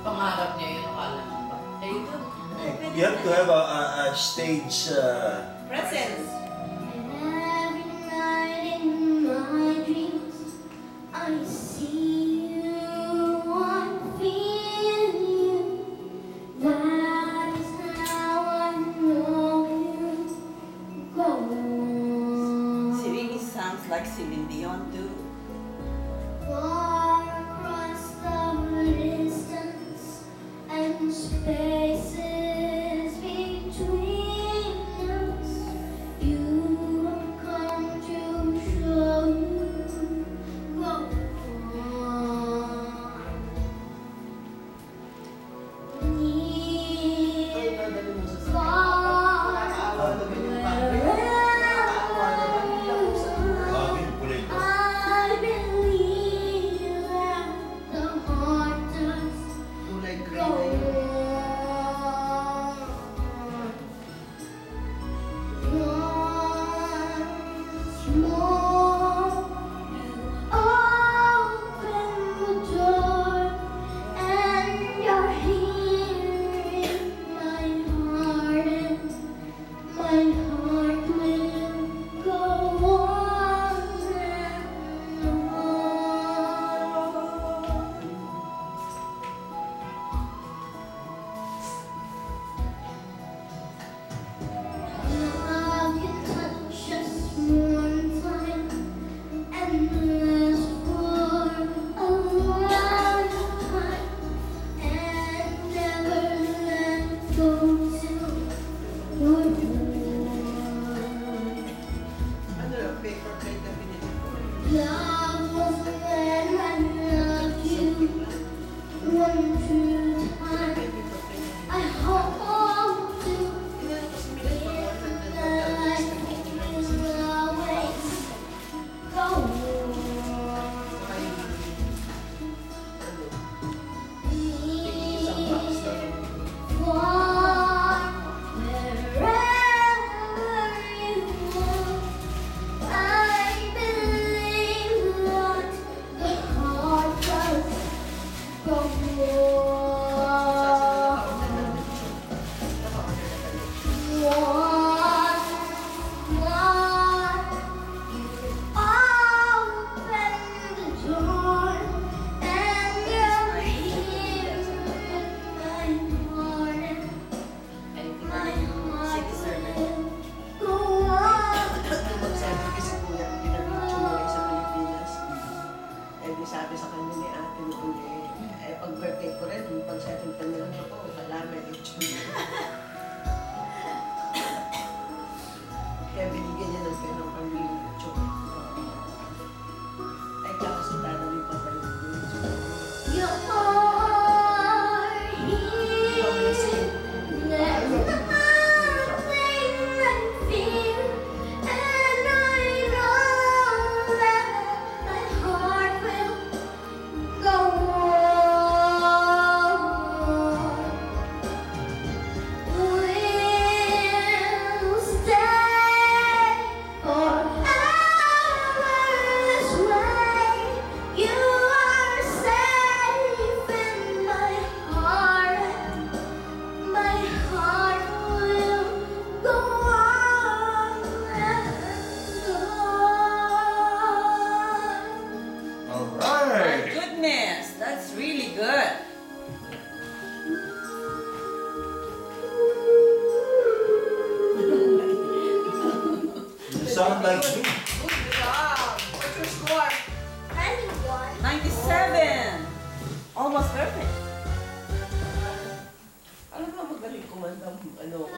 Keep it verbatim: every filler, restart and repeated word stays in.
Pangarap niya yun, akala mo ba? Eh, ito. You have to have a, a, a stage uh, Presence. And every night in my dreams, I see you, I feel you. That is how I know you go on. She really sounds like Celine Dion too. Far across the distance and spaces between us, you have come to show you go on. Near, far, bagay, kulay ko. I believe that the heart does Kulay go green na yun. on. Once more, you open the door, and you're here in my heart, and my heart will go on and on. Love you touch just one time and last for a lifetime and never let go till you're gone. Ano lang, paper plate na pinili ko. Love was when I loved you one true time. Paper plate. I hope to. Inano kasi minag-order na nagdadagdag sa isang box na magsabi kasi kuya, pinag-video mo rin sa Pilipinas. Eh, di sabi sa kanya ni ate mo eh, eh, pag birthday ko rin, pag seventh na lang ako, wala, may lechon. Kaya binigyan niya ng pera ng pambili ng lechon. Ay, kasi talo yung papalit ng lechon. You are here. There's nothing I feel, and I know that my heart will go on. We'll stay forever this way. You are safe in my heart. My heart will go on and on. All My right. goodness, that's really good. You sound like me. Good job. What's your score? ninety-one. ninety-seven.